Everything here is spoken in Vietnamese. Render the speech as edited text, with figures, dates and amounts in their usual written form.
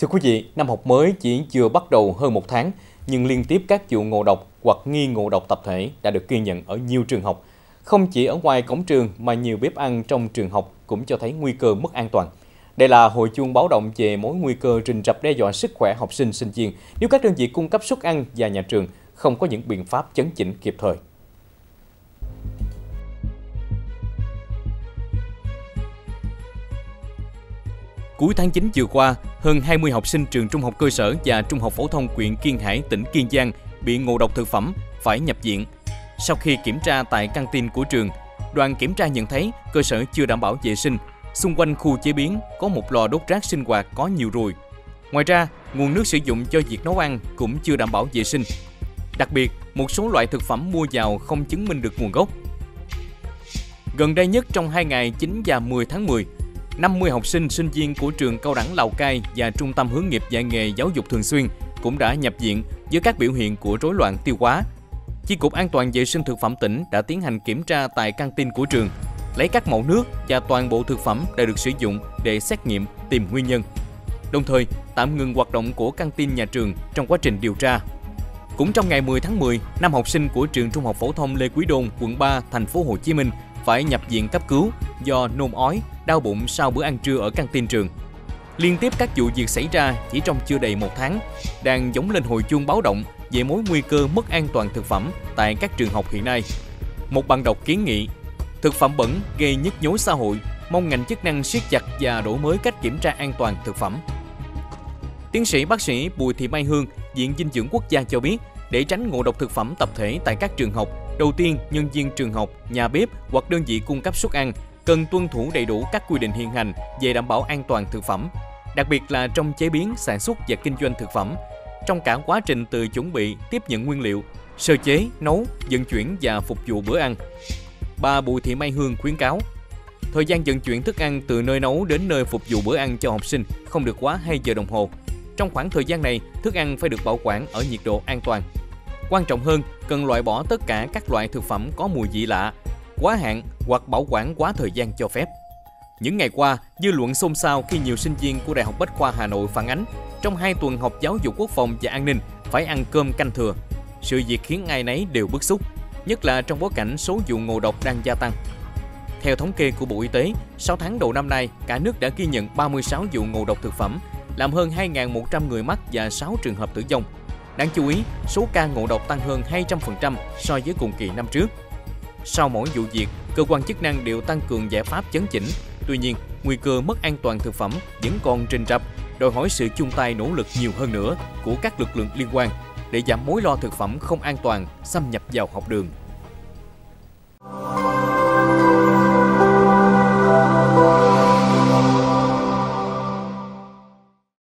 Thưa quý vị, năm học mới chỉ chưa bắt đầu hơn một tháng, nhưng liên tiếp các vụ ngộ độc hoặc nghi ngộ độc tập thể đã được ghi nhận ở nhiều trường học. Không chỉ ở ngoài cổng trường mà nhiều bếp ăn trong trường học cũng cho thấy nguy cơ mất an toàn. Đây là hồi chuông báo động về mối nguy cơ rình rập đe dọa sức khỏe học sinh, sinh viên nếu các đơn vị cung cấp suất ăn và nhà trường không có những biện pháp chấn chỉnh kịp thời. Cuối tháng 9 vừa qua, hơn 20 học sinh trường trung học cơ sở và trung học phổ thông huyện Kiên Hải, tỉnh Kiên Giang bị ngộ độc thực phẩm phải nhập viện. Sau khi kiểm tra tại căng tin của trường, đoàn kiểm tra nhận thấy cơ sở chưa đảm bảo vệ sinh. Xung quanh khu chế biến có một lò đốt rác sinh hoạt có nhiều ruồi. Ngoài ra, nguồn nước sử dụng cho việc nấu ăn cũng chưa đảm bảo vệ sinh. Đặc biệt, một số loại thực phẩm mua vào không chứng minh được nguồn gốc. Gần đây nhất trong 2 ngày 9 và 10 tháng 10, 50 học sinh, sinh viên của trường Cao đẳng Lào Cai và Trung tâm hướng nghiệp dạy nghề giáo dục thường xuyên cũng đã nhập viện với các biểu hiện của rối loạn tiêu hóa. Chi cục An toàn vệ sinh thực phẩm tỉnh đã tiến hành kiểm tra tại căng tin của trường, lấy các mẫu nước và toàn bộ thực phẩm đã được sử dụng để xét nghiệm tìm nguyên nhân. Đồng thời, tạm ngừng hoạt động của căng tin nhà trường trong quá trình điều tra. Cũng trong ngày 10 tháng 10, 5 học sinh của trường Trung học phổ thông Lê Quý Đôn, quận 3, thành phố Hồ Chí Minh phải nhập viện cấp cứu do nôn ói, đau bụng sau bữa ăn trưa ở căng tin trường. Liên tiếp các vụ việc xảy ra chỉ trong chưa đầy một tháng, đang gióng lên hồi chuông báo động về mối nguy cơ mất an toàn thực phẩm tại các trường học hiện nay. Một bạn đọc kiến nghị, thực phẩm bẩn gây nhức nhối xã hội, mong ngành chức năng siết chặt và đổi mới cách kiểm tra an toàn thực phẩm. Tiến sĩ bác sĩ Bùi Thị Mai Hương, Viện Dinh dưỡng Quốc gia cho biết, để tránh ngộ độc thực phẩm tập thể tại các trường học, đầu tiên nhân viên trường học, nhà bếp hoặc đơn vị cung cấp suất ăn cần tuân thủ đầy đủ các quy định hiện hành về đảm bảo an toàn thực phẩm, đặc biệt là trong chế biến, sản xuất và kinh doanh thực phẩm, trong cả quá trình từ chuẩn bị, tiếp nhận nguyên liệu, sơ chế, nấu, vận chuyển và phục vụ bữa ăn. Bà Bùi Thị Mai Hương khuyến cáo, thời gian vận chuyển thức ăn từ nơi nấu đến nơi phục vụ bữa ăn cho học sinh không được quá 2 giờ đồng hồ. Trong khoảng thời gian này, thức ăn phải được bảo quản ở nhiệt độ an toàn. Quan trọng hơn, cần loại bỏ tất cả các loại thực phẩm có mùi vị lạ, quá hạn hoặc bảo quản quá thời gian cho phép. Những ngày qua, dư luận xôn xao khi nhiều sinh viên của Đại học Bách khoa Hà Nội phản ánh trong 2 tuần học giáo dục quốc phòng và an ninh phải ăn cơm canh thừa. Sự việc khiến ai nấy đều bức xúc, nhất là trong bối cảnh số vụ ngộ độc đang gia tăng. Theo thống kê của Bộ Y tế, 6 tháng đầu năm nay, cả nước đã ghi nhận 36 vụ ngộ độc thực phẩm, làm hơn 2.100 người mắc và 6 trường hợp tử vong. Đáng chú ý, số ca ngộ độc tăng hơn 200% so với cùng kỳ năm trước. Sau mỗi vụ việc, cơ quan chức năng đều tăng cường giải pháp chấn chỉnh. Tuy nhiên, nguy cơ mất an toàn thực phẩm vẫn còn rình rập, đòi hỏi sự chung tay nỗ lực nhiều hơn nữa của các lực lượng liên quan để giảm mối lo thực phẩm không an toàn xâm nhập vào học đường.